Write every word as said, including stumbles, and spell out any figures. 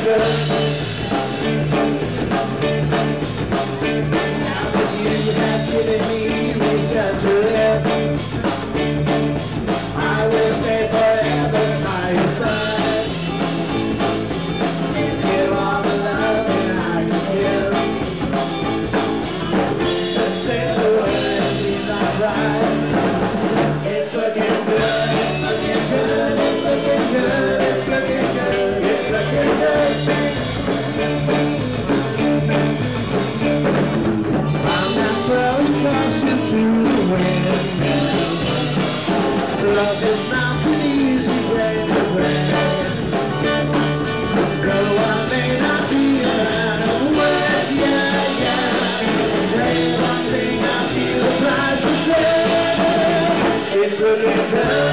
Love is not an easy way to win. Though I may not be around with yeah, yeah. There's one thing I feel the price to pay. It's looking good.